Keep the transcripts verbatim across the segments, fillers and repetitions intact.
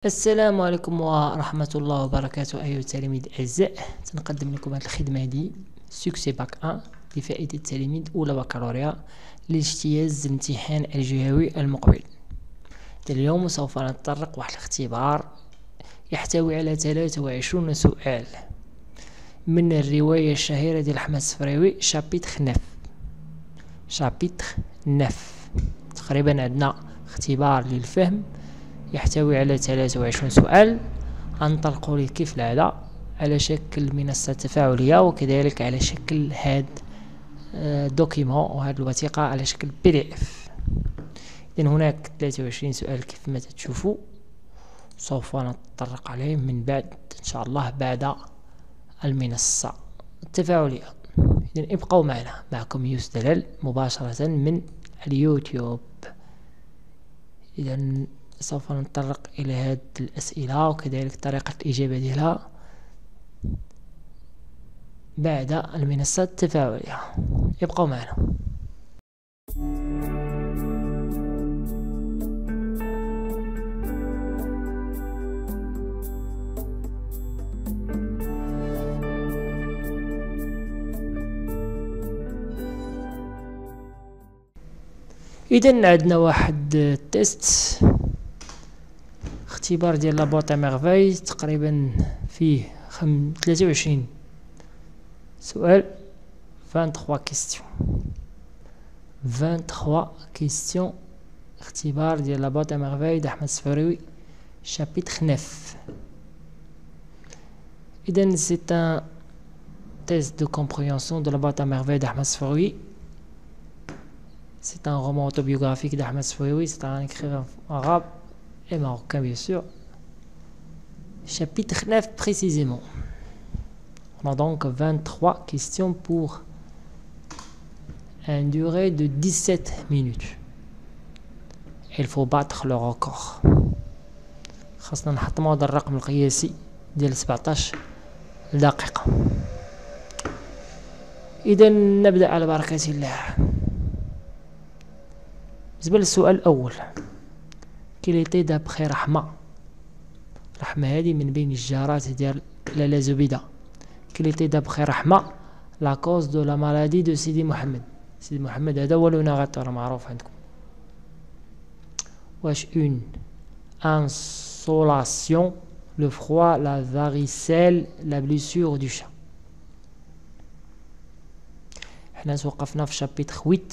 السلام عليكم ورحمة الله وبركاته أيها التلاميذ الأعزاء. تنقدم لكم هذه الخدمة هذه سوكسي باك واحد لفائدة التلاميذ أولى بكالوريا لاجتياز الامتحان الجهوي المقبل. اليوم سوف نتطرق واحد الاختبار يحتوي على ثلاثة وعشرين سؤال من الرواية الشهيرة ديال أحمد السفراوي شابيتر نف شابيتر نف. تقريبا عندنا اختبار للفهم يحتوي على ثلاثة وعشرين سؤال، غنطلقوا ليه كيف العادة على شكل منصة تفاعلية وكذلك على شكل هاد دوكيمون وهاد الوثيقة على شكل بي دي اف. إذن هناك ثلاثة وعشرين سؤال كيف ما تشوفوا، سوف نتطرق عليه من بعد إن شاء الله بعد المنصة التفاعلية. إذن ابقوا معنا، معكم يوسف دلال مباشرة من اليوتيوب. إذن سوف نتطرق إلى هذه الأسئلة وكذلك طريقة الإجابة ديالها بعد المنصة التفاعلية. ابقوا معنا. إذن عندنا واحد تيست، اختبار ديال لابوط ميرفاي، تقريبا فيه خم... ثلاثة وعشرين سؤال، ثلاثة وعشرين كيستيون ثلاثة وعشرين كيستيون. اختبار ديال لابوط ميرفاي دأحمد السفراوي شابيتر نف. إذن سي ان test de compréhension de la boîte à merveilles d'Ahmed Sfaroui. C'est un roman autobiographique d'Ahmed Sfaroui, c'est un écrivain arabe et marocain bien sûr. Chapitre neuf précisément. On a donc vingt-trois questions pour une durée de dix-sept minutes. Il faut battre le record. خاصنا نحطموا هذا الرقم القياسي ديال سبعطاش دقيقة. إذا نبدأ على بركة الله. بالنسبة للسؤال الأول، كيليتي دابخي رحمة. رحمة هذه من بين الجارات ديال لالا زبيدة. كيليتي دابخي رحمة لا كوز دو لا مالادي دو سيدي محمد. سيدي محمد هذا هو لو ناغاتور معروف عندكم. واش اون انسولاسيون، لو فخوا، لا فاريسيل، لا بليسور دو شا. حنا توقفنا في شابيتر ثمانية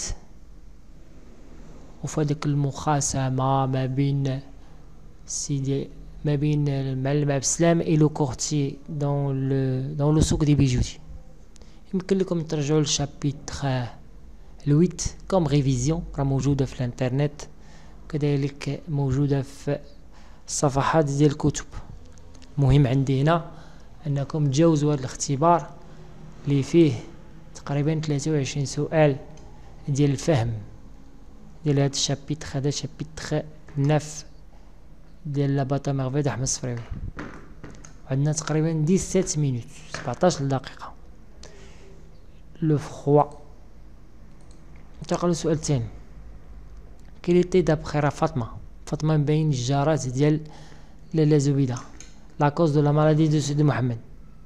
وفي هذيك المخاصمة ما بين سيدي ما بين المعلم عبد السلام et le courtier dans le dans le سوق دي بيجوتي. يمكن لكم ترجعوا للشابيتر ثمانية كوم ريفيزيون، راه موجودة في الانترنت كذلك موجودة في الصفحات ديال الكتب. المهم عندي هنا انكم تجاوزوا هذا الاختبار اللي فيه تقريبا ثلاثة وعشرين سؤال ديال الفهم ديال هذا الشابيتر. هذا شابيتر نف ديال لا باتا ميرفاي دأحمد السفراوي. عندنا تقريبا دix-sept مينوت، سبعطاش دقيقة. لو فخوا. ننتقلوا للسؤال الثاني. كيليتي دابخي راه فاطمة فاطمة من بين الجارات ديال لالا زبيدة. لا كوز دو لا مالادي دو سيدي محمد.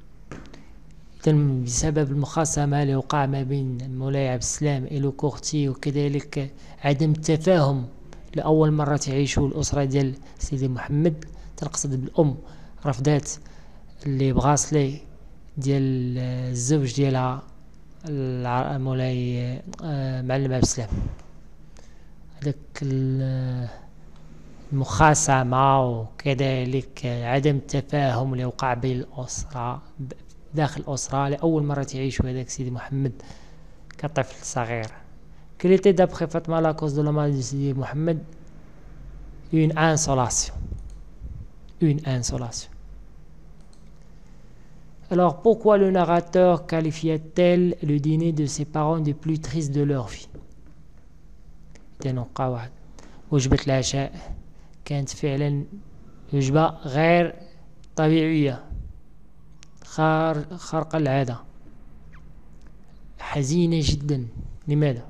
إذن بسبب المخاصمة اللي وقع ما بين مولاي عبد السلام إلو كورتي وكذلك عدم التفاهم لأول مرة تعيشوا الأسرة ديال سيدي محمد، تنقصد بالأم رفضات اللي بغاسلي ديال الزوج ديالها مولاي معلم عبد السلام. هذاك المخاصمة وكذلك عدم التفاهم اللي وقع بين الأسرة داخل الأسرة لأول مرة تعيشوا هذاك سيدي محمد كطفل صغير. كيليتي دابخي فاطمة لا كوز دو لا مالادي دو سيدي محمد une insolation. Une insolation. Alors pourquoi le narrateur qualifia-t-elle le dîner de ses parents des plus tristes de leur vie؟ تنوقع واحد وجبة العشاء كانت فعلا وجبة غير طبيعية، خار خارقة العادة، حزينة جدا. لماذا؟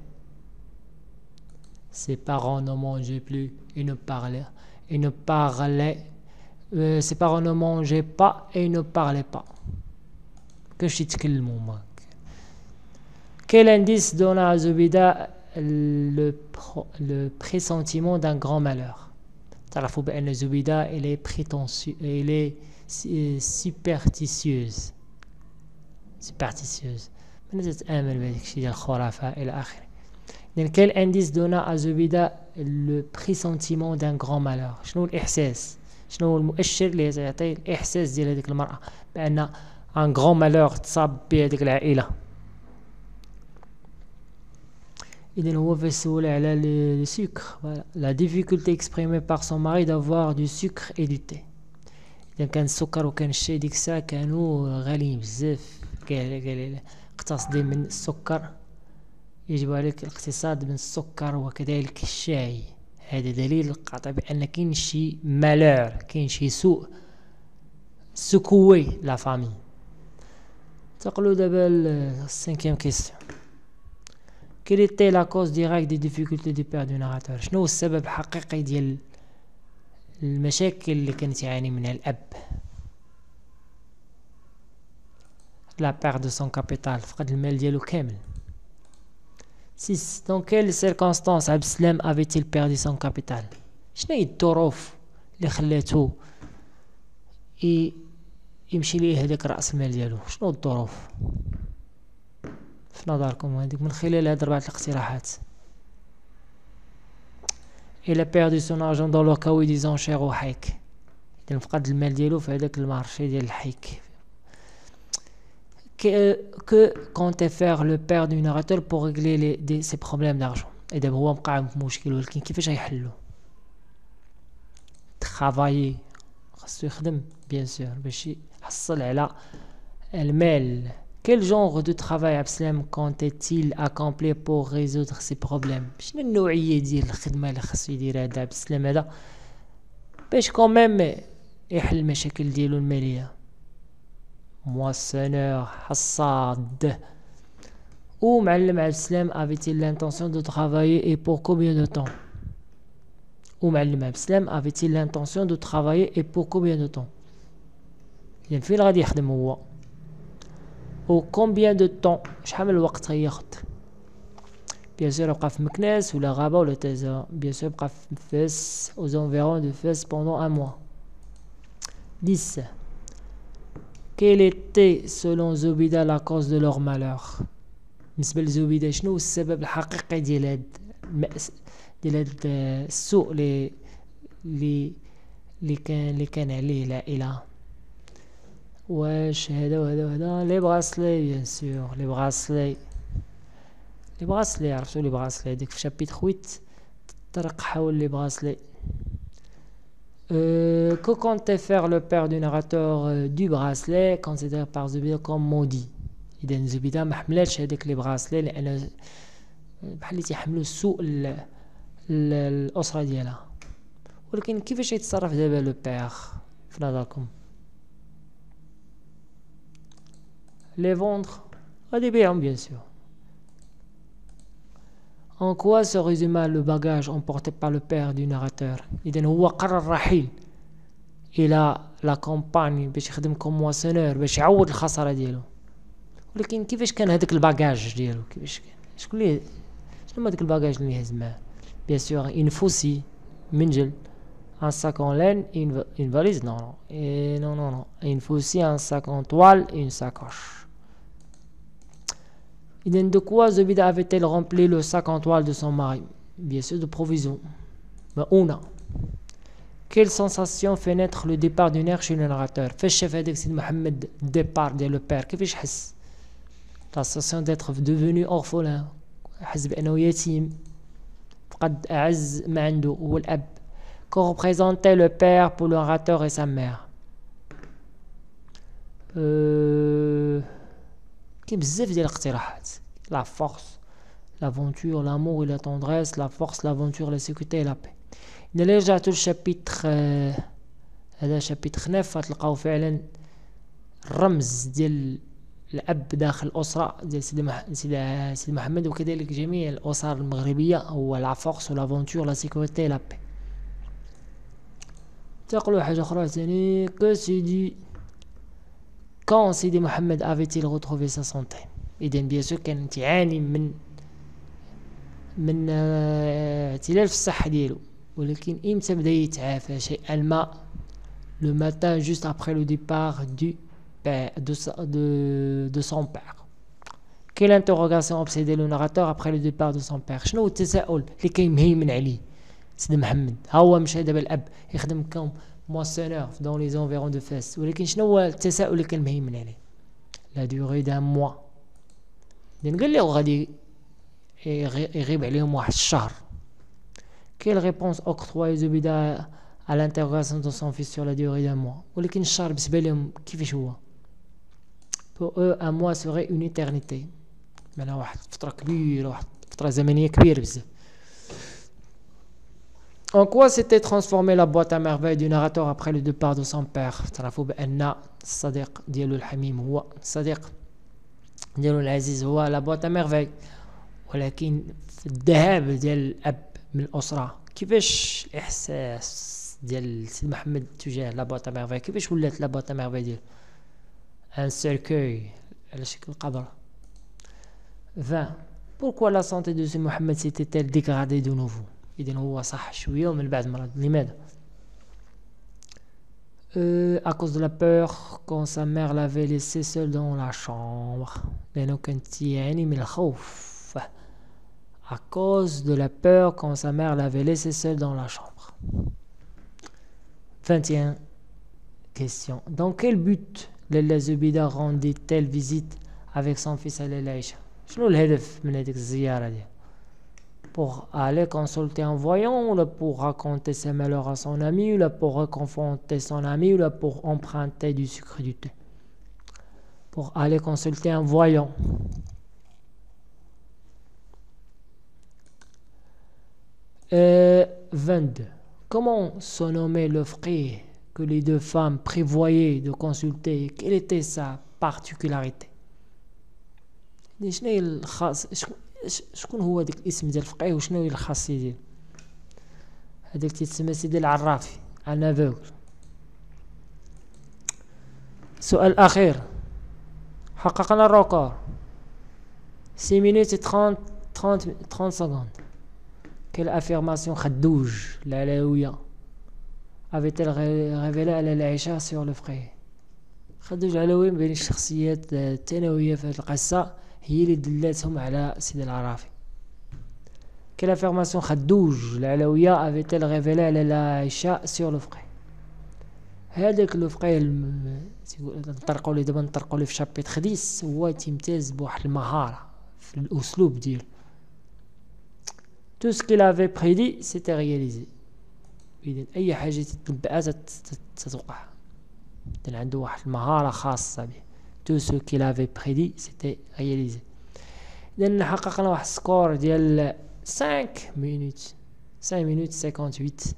Ses parents ne mangeaient plus et ne parlaient, et ne parlaient euh, ses parents ne mangeaient pas et ne parlaient pas. كاش يتكلموا ما. Quel indice donna à Zoubida le, le pressentiment d'un grand malheur? تعرفوا بأن زبيدة elle est prétentieuse, elle est superstitieuse. superstitieuse. ما تتآمن بهذاك الشيء ديال الخرافة إلى آخره. Donc quel indice donna à Zoubida le pressentiment d'un grand malheur? شنو الإحساس؟ شنو هو المؤشر اللي يعطي الإحساس ديال هذيك المرأة بأن un grand malheur تصاب بهذيك العائلة؟ إذن هو فسول على le sucre. Voilà. La difficulté exprimée par son mari d'avoir du sucre et du thé. إذن كان السكر وكان الشاي ديك الساعة كانوا غاليين بزاف. قال قال اقتصدي من السكر يجب عليك الاقتصاد من السكر وكذلك الشاي. هذا دليل قاطع بأن كاين شي مالور، كاين شي سوء سكوي لا فامي. تقولوا دابا السانكيام كيستيون. Quelle était la cause directe des difficultés du père du narrateur? شنو هو السبب الحقيقي ديال المشاكل اللي كانت يعاني منها الأب؟ La perte de son capital، فقد المال ديالو كامل. six. Dans quelles circonstances عبد السلام avait-il perdu son capital؟ شنو هي الظروف اللي خلاتو يمشي ليه هذاك رأس المال ديالو؟ شنو الظروف في نظركم هذيك من خلال هاد أربعة الاقتراحات؟ Il a perdu son argent dans le caoutchouc des enchères au حيك. إذن فقد المال ديالو في هذاك المارشي ديال الحيك. Que, que comptait faire le père du narrateur pour régler les, des, ses problèmes d'argent؟ إذا هو مقع في مشكل ولكن كيفاش غيحلو؟ travailler خاصو يخدم bien sûr باش يحصل على المال. Quel genre de travail Abdeslam comptait-il accomplir pour résoudre ses problèmes؟ شنو النوعية ديال الخدمة اللي خاصو يديرها هذا عبدالسلام هذا باش كوميم يحل المشاكل ديالو المالية؟ moissonneur حصاد. Où معلم عبدالسلام avait-il l'intention de travailler et pour combien de temps؟ Où معلم عبدالسلام avait-il l'intention de travailler et pour combien de temps؟ يعني فين غادي يخدم هو؟ و combien de temps شحال من الوقت غياخد؟ بيان سور بقى في مكناس ولا غابة ولا تازا؟ بيان سور بقى في فاس aux environs de Fès pendant un mois. dix. Quelle était selon Zoubida la cause de leur malheur؟ بالنسبة لزوبيدة شنو هو السبب الحقيقي ديال هاد المأس ديال هاد السوء اللي اللي اللي كان اللي كان عليه العائلة؟ واش هذا وهذا وهذا؟ لي براسلي بيان سور لي براسلي لي براسلي عرفتو لي براسلي هذيك في شابيتر ثمانية تطرق حول لي براسلي. Euh, que comptait faire le père du narrateur euh, du bracelet considéré par Zoubida comme maudit؟ إذا زوبيدة ما حملاتش هذاك لي براسلي لأن بحال اللي تيحملوا السوء الأسرة ديالها. ولكن كيفاش يتصرف دابا لو بير في نظركم؟ les vendre غادي يبيعهم bien sûr. En quoi se résuma le bagage emporté par le père du narrateur؟ إذن هو قرر الرحيل إلى لا كومباني باش يخدم كوم مواسونور باش يعوض الخسارة ديالو. ولكن كيفاش كان هذاك الباجاج ديالو؟ كيفاش كان؟ شكون اللي شنو هذاك الباجاج اللي هز معاه؟ bien sûr une faucille منجل un sac en laine une, une valise non non et non non non une faucille un sac en toile et une sacoche. إذن de quoi Zoubida avait-elle rempli le sac en toile de son mari؟ bien sûr de provisions. مؤونة. Quelle sensation fait naître le départ du nerf chez le narrateur؟ فاش شاف هذاك سيد محمد départ ديال لو بير كيفاش حس؟ la sensation d'être devenu orphelin، حس بأنه يتيم فقد أعز ما عنده هو الأب. que représentait le père pour le narrateur et sa mère؟ euh... كاين بزاف ديال الاقتراحات. la force l'aventure l'amour et la tendresse la force l'aventure la sécurité et la paix. إذا رجعتوا للشابيتر هذا شابيتر ناف غتلقاو فعلا الرمز ديال الأب داخل الأسرة ديال سيدي مح... سيدي سيدي محمد وكذلك جميع الأسر المغربية هو la force l'aventure la sécurité et la paix. تقولوا حاجة أخرى ثاني. que Sidi quand Sidi Mohamed avait-il retrouvé sa santé؟ إذا bien sûr كان تعاني من من اعتلال في الصحة ديالو، ولكن إمتى بدا يتعافى شيئا ما؟ le matin juste après le départ du père de, de, de son père. Quelle interrogation obsédait le narrateur après le départ de son père؟ شنو التساؤل اللي كيمهيمن عليه سيدي محمد؟ ها هو مشى دابا الاب يخدم كوم موسونور dans les environs de Fès، ولكن شنو هو التساؤل اللي كان مهيمن عليه؟ la durée d'un mois. إذن قال له غادي يغيب عليهم واحد الشهر. Quelle réponse octroie Zubida à l'interrogation de son fils sur la durée d'un mois؟ ولكن الشهر بالنسبة لهم كيفاش هو؟ pour eux un mois serait une éternité. معناها واحد فترة كبيرة، واحد فترة زمنية كبيرة بزاف. En quoi s'était transformée la boîte à merveille du narrateur après le départ de son père؟ تعرفوا بأن الصديق ديالو الحميم هو الصديق ديالو العزيز هو لا بواط ميرفاي، ولكن في الذهاب ديال الاب من الاسره كيفاش الاحساس ديال سيد محمد تجاه لا بواط ميرفاي؟ كيفاش ولات لا بواط ميرفاي ديال ان سيركوي على شكل قبر؟ vingt. Pourquoi la santé de سيد محمد s'était-elle dégradée de nouveau؟ اذا هو صح شويه ومن بعد مرض. لماذا؟ Euh, à cause de la peur quand sa mère l'avait laissé seule dans la chambre. لأنه كانت يعني من الخوف. À cause de la peur quand sa mère l'avait laissé seule dans la chambre. vingt et un. Question. Dans quel but Lalla Zubida rendait-elle visite avec son fils à l'Aïcha؟ شنو الهدف من هذيك الزيارة دي؟ pour aller consulter un voyant, ou là pour raconter ses malheurs à son ami, ou là pour réconforter son ami, ou là pour emprunter du sucre du thé. Pour aller consulter un voyant. Euh, vingt-deux. Comment se nommait le frère que les deux femmes prévoyaient de consulter? Quelle était sa particularité? شكون هو داك الاسم ديال الفقيه وشنو هي الخاصيه ديالو؟ هذاك تيتسمى سيدي العرافي ان افوغل. السؤال الاخير. حققنا الركور ستة minutes trente trente trente secondes. Quelle affirmation خدوج العلوية avait-elle révélé à العائشة sur le frère؟ خدوج العلوية بين الشخصيات الثانوية في هذه القصة هي اللي دلاتهم على سيدي العرافي. Quelle affirmation خدوج العلوية avait-elle révélé على العائشة sur le frère؟ هذاك لو فقيه نطرقوا ليه دابا نطرقوا ليه في شابيت خديس هو تيمتاز بواحد المهارة في الأسلوب ديالو. Tout ce qu'il avait prédit s'était réalisé. إذن أي حاجة تتنبأ تتوقع. إذن عنده واحد المهارة خاصة به. Tout ce qu'il avait prédit s'était réalisé. إذن حققنا واحد سكور ديال cinq minutes cinq minutes cinquante-huit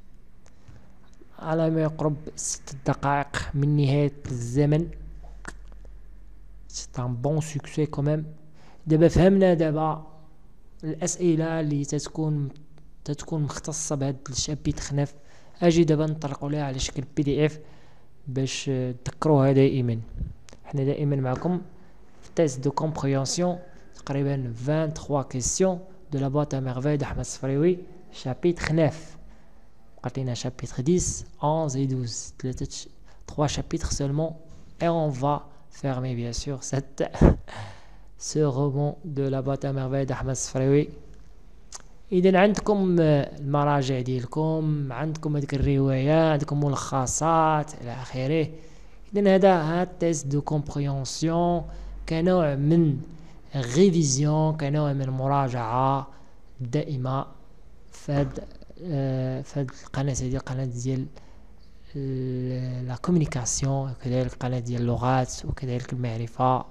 على ما يقرب ست دقائق من نهاية الزمن. C'est un bon succès quand même. دابا فهمنا دابا الأسئلة اللي تتكون تتكون مختصة بهاد الشابيت خناف. أجي دابا نطرقوا لها على شكل بي دي اف باش تذكروها دائما. حنا دائما معكم في تيست دو كومبريهنسيون تقريبا vingt-trois questions de la boîte à merveille d'Ahmed Sfraoui chapitre neuf. Partena chapitre dix, onze et douze. Trois chapitres seulement et on va fermer bien sûr cette ce roman de la boîte à merveille d'Ahmed Sfraoui. إذن عندكم المراجع ديالكم، عندكم هذيك الرواية، عندكم ملخصات إلى آخره. إذن هذا هاد تيست دو كومبريهنسيون كنوع من ريفيزيون، كنوع من مراجعة دائمة في هاد في هاد القناة ديال القناة ديال لا كومونيكاسيون، وكذلك القناة ديال اللغات، وكذلك المعرفة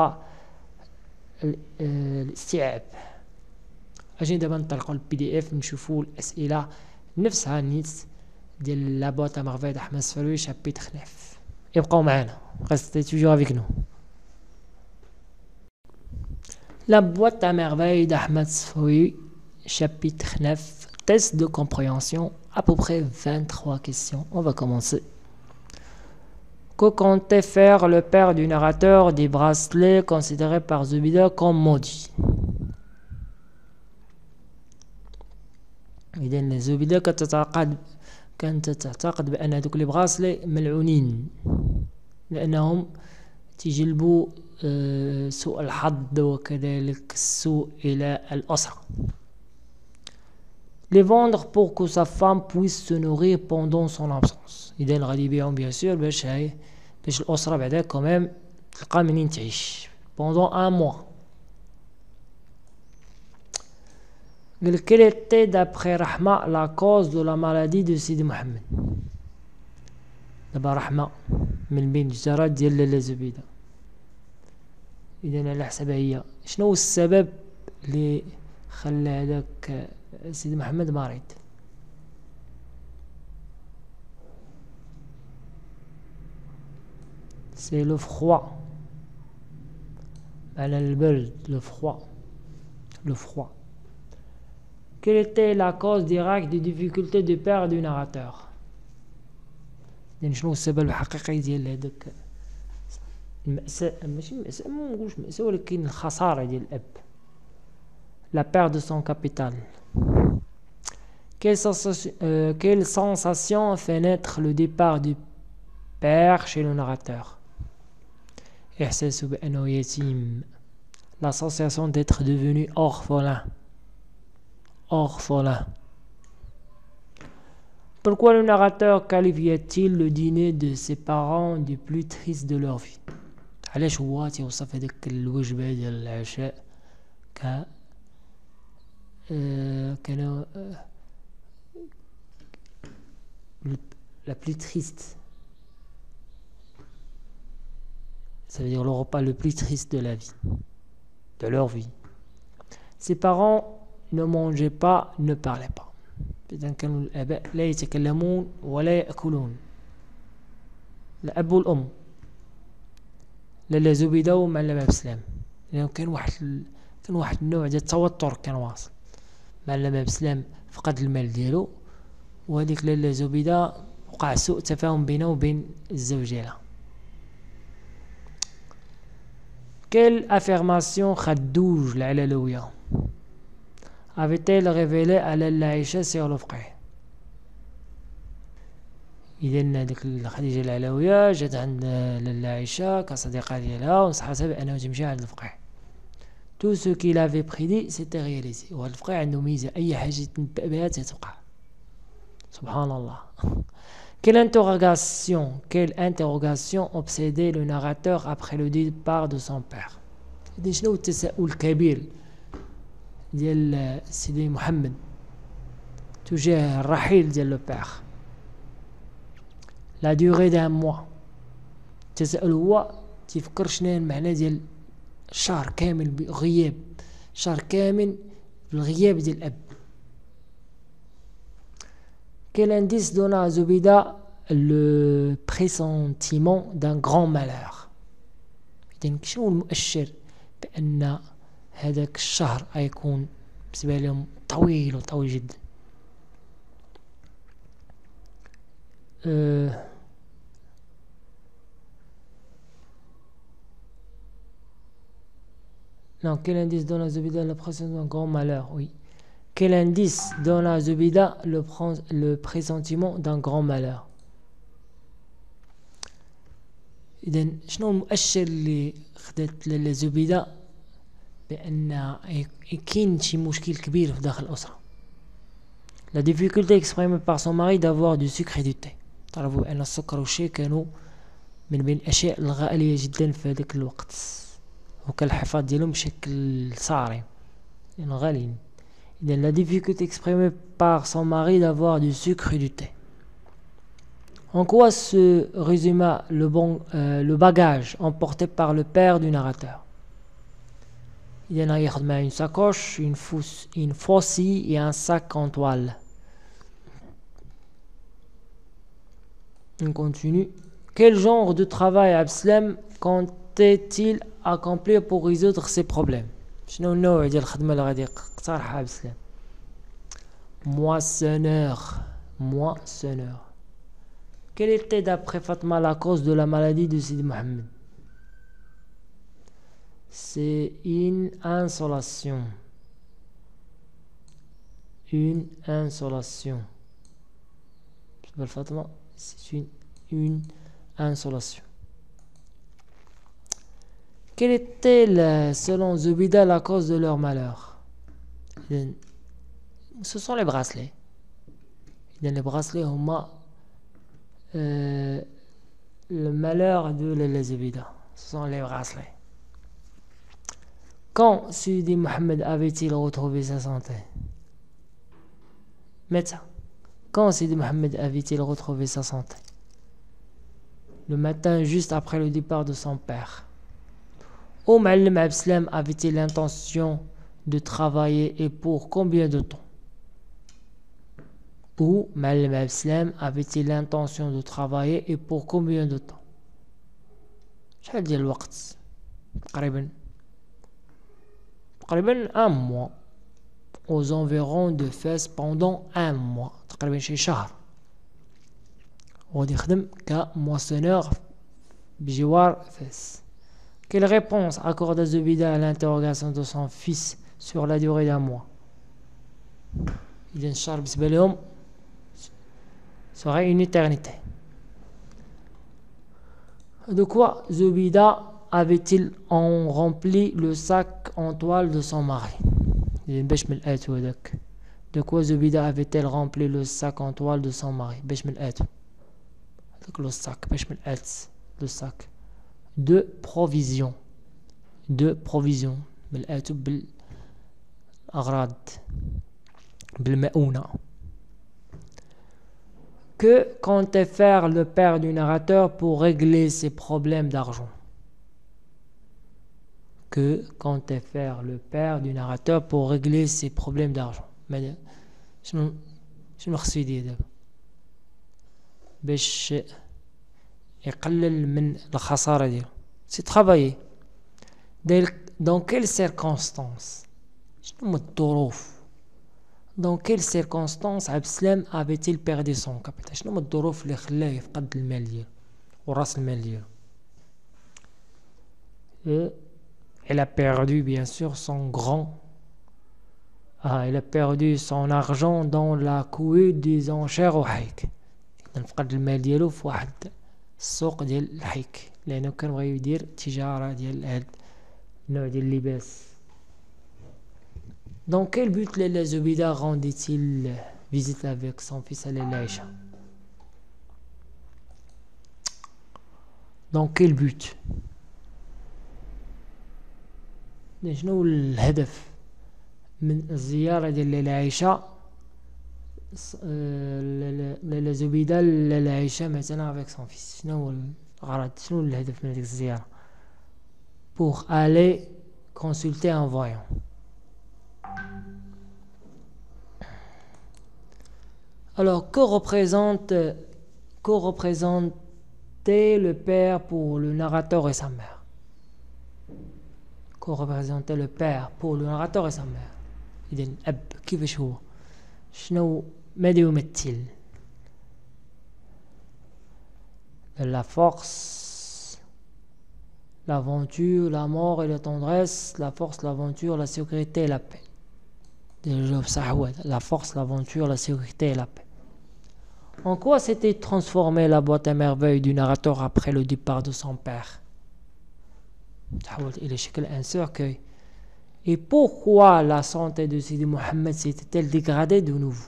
والاستيعاب. اجي دابا نطلقوا البي دي اف نشوفوا الاسئله نفسها نيت ديال لا بوات ا مارفاي d'Ahmed Sfraoui شابيتر neuf. ابقوا معنا، restez toujours avec nous. La boîte à merveille d'Ahmed Sfraoui chapitre neuf, test de compréhension à peu près vingt-trois questions. On va commencer. Que comptait faire le père du narrateur des bracelets considérés par Zubida comme maudits? إذن زبيدة كانت تعتقد كانت تعتقد بأن هذوك لي براسلي ملعونين لأنهم تجلبوا سوء الحظ وكذلك السوء إلى الأسرة. Les vendre pour que sa femme puisse se nourrir pendant son absence. إذن غادي يبيعهم bien sûr باش هاي باش الأسرة بعدا كمان تلقى منين تعيش pendant un mois. Quelle était d'après Rahma la cause de la maladie de Sidi Mohamed? دابا رحمة من بين الجراد ديال لاله زبيدة. إذا على حسابها هي شنو هو السبب اللي خلى هذاك سيدي محمد مريض؟ سي لو فخوا على البرد لو فخوا لو فخوا. Quelle était la cause directe des difficultés du père du narrateur? يعني شنو السبب الحقيقي ديال هذاك المأساة ماشي مأساة ما نقولش مأساة ولكن الخسارة ديال الأب la perte de son capital. Quelle sensation, euh, quelle sensation fait naître le départ du père chez le narrateur? إحساس بأنه يتيم. La sensation d'être devenu orphelin. Orphelin. Pourquoi le narrateur qualifiait-il le dîner de ses parents du plus triste de leur vie? علاش هو تيوصف هذاك الوجبة ديال العشاء ك كان la plus triste? Ça veut dire le repas le plus triste de la vie, de leur vie. Ses parents ne mangeaient pas, ne parlaient pas. إذن كانوا الآباء لا يتكلمون ولا يأكلون. الأب والأم لاله زبيدة ومعلم بسلام لأنه كان واحد ال... كان واحد النوع ديال التوتر كان واصل. معلم بسلام فقد المال ديالو وهذيك لاله زبيدة وقع سوء تفاهم بينه وبين الزوج ديالها. Quelle affirmation خدوج العلالوية avait-elle révélé à لاله عائشة sur le فقه؟ إذن هذيك خديجة العلوية جات عند لاله عائشة كصديقة ديالها ونصحتها بأنه تمشي عند الفقه. Tout ce qu'il avait prédit s'était réalisé. وهذا الفقه عنده ميزة أي حاجة تنبأ بها تتوقع. سبحان الله. Quelle interrogation, quelle interrogation obsédait le narrateur après le départ de son père? إذن شنو التساؤل الكبير ديال سيدي محمد تجاه الرحيل ديال لو بير؟ لا دوغي دان موا. التساؤل هو تيفكر شنو المعنى ديال شهر كامل بغياب شهر كامل بالغياب ديال الأب. Quel indice donna à Zubida le pressentiment d'un grand malheur? إذن شنو المؤشر بأن هذاك الشهر غيكون بالنسبة لهم طويل وطويل جدا؟ أه Non, quel indice donne à Zubida le pressentiment d'un grand malheur? Oui. Quel indice donne à Zubida le, le pressentiment d'un grand malheur? إذن شنو المؤشر اللي خدات لاله زبيدة بأن كاين شي مشكل كبير في داخل الأسرة؟ La difficulté exprimée par son mari d'avoir du sucre et du thé. تعرفوا بأن السكر والشاي كانوا من بين الأشياء الغالية جدا في هذاك الوقت وكان الحفاظ ديالهم بشكل صارم لأنه غاليين. إذن la difficulté exprimée par son mari d'avoir du sucre et du thé. En quoi se résuma le, bon, euh, le bagage emporté par le père du narrateur? Il en a une sacoche, une, fous, une faucille et un sac en toile. On continue. Quel genre de travail Abslem comptait-il accomplir pour résoudre ses problèmes? شنو النوع ديال الخدمة اللي غادي يقترحها Abslem? Moissonneur moissonneur. Quelle était d'après Fatma la cause de la maladie de Sidi Mohammed? C'est une insolation. Une insolation. Fatma, c'est une, une insolation. Quelle était, selon Zubida, la cause de leur malheur? Ce sont les bracelets. Les bracelets ont euh, le malheur de la Zubida. Ce sont les bracelets. Quand Sidi Mohammed avait-il retrouvé sa santé? Médecin. Quand Sidi Mohammed avait-il retrouvé sa santé? Le matin, juste après le départ de son père. Où Ma'allim Abdeslam avait-il l'intention de travailler et pour combien de temps? Où Ma'allim Abdeslam avait-il l'intention de travailler et pour combien de temps? شحال ديال الوقت؟ تقريبا تقريبا un mois, aux environs de Fès pendant un mois, تقريبا شي شهر وغادي يخدم كموissonneur بجوار فاس. Quelle réponse accorda Zubida à l'interrogation de son fils sur la durée d'un mois? إذا الشهر بالنسبة لهم serait une éternité. De quoi Zubida avait-il en rempli le sac en toile de son mari? De quoi Zubida avait-elle rempli le sac en toile de son mari? Le sac, le sac de provisions. De provisions. Que comptait faire le père du narrateur pour régler ses problèmes d'argent? Que comptait faire le père du narrateur pour régler ses problèmes d'argent? Mais شنو شنو خصو يدير دابا باش يقلل من الخسارة ديالو؟ سي travailler. Dans quelles circonstances? شنو هما الظروف؟ Dans quelles circonstances Abdeslam avait-il perdu son capital? شنو هما الظروف اللي خلاه يفقد المال ديالو وراس المال ديالو؟ Et il a perdu bien sûr son grand ah, il a perdu son argent dans la cohue des enchères au حيك. فقد المال ديالو في واحد السوق ديال الحيك لانه كان بغى يدير تجاره ديال هاد النوع ديال اللباس. Dans quel but Laila Zubida rendit-il visite avec son fils à Laila Aïcha? Dans quel but? شنو الهدف من الزيارة ديال لالا عائشة لالا زبيدة لالا عائشة مثلا avec son fils؟ شنو هو الغرض؟ شنو الهدف من هذيك الزيارة؟ pour aller consulter un voyant. Alors que représente que représentait le père pour le narrateur et sa mère? Que représentait le père pour le narrateur et sa mère? إذن الأب كيفاش هو؟ شنو ماذا يمثل؟ La force, l'aventure, la mort et la tendresse, la force, l'aventure, la sécurité et la paix. La force, l'aventure, la sécurité et la paix. En quoi s'était transformée la boîte à merveilles du narrateur après le départ de son père? Il est chez un cercueil. Et pourquoi la santé de Sidi Mohammed s'était-elle dégradée de nouveau?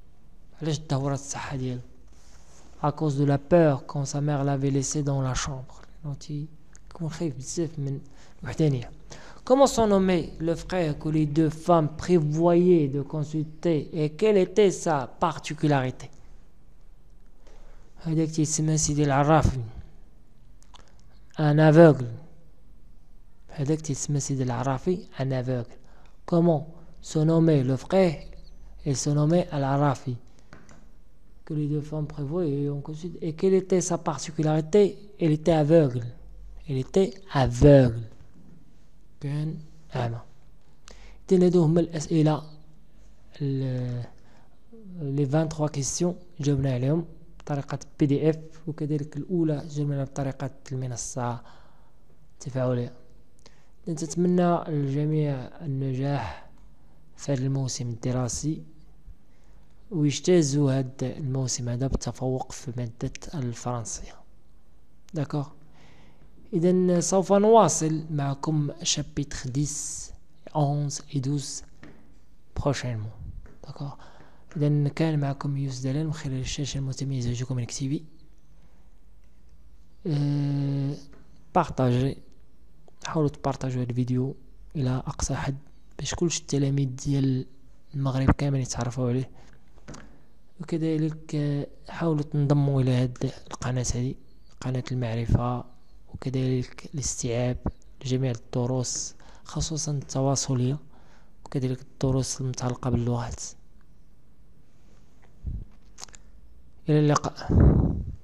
À cause de la peur quand sa mère l'avait laissé dans la chambre. Comment sont nommés le frère que les deux femmes prévoyaient de consulter et quelle était sa particularité? Un aveugle. Un aveugle. Comment se nommait le frère? Il se nommait Al-Arafi, que les deux femmes prévoyaient et, et quelle était sa particularité? Il était aveugle. Il était aveugle. كان أعمى. هادو هما الأسئلة لي ثلاثة وعشرين كيسيون جاوبنا عليهم بطريقة بي دي اف، وكذلك الأولى جاوبنا بطريقة المنصة التفاعلية. نتمنى للجميع النجاح في هذا الموسم الدراسي، ويجتازوا هذا الموسم هذا بالتفوق في مادة الفرنسية. داكوغ، إذن سوف نواصل معكم شابيتر عشرة onze et douze prochainement. داكوغ، إذن كان معكم يوسف دلال من خلال الشاشة المتميزة جوكم من كتيبي. أه... بارطاجي، حاولوا تبارطاجوا هذا الفيديو إلى أقصى حد باش كلش التلاميذ ديال المغرب كامل يتعرفوا عليه، وكذلك حاولوا تنضموا إلى هذه القناة هذه قناة المعرفة، وكذلك الاستيعاب لجميع الدروس خصوصا التواصلية، وكذلك الدروس المتعلقة باللغات. إلى اللقاء.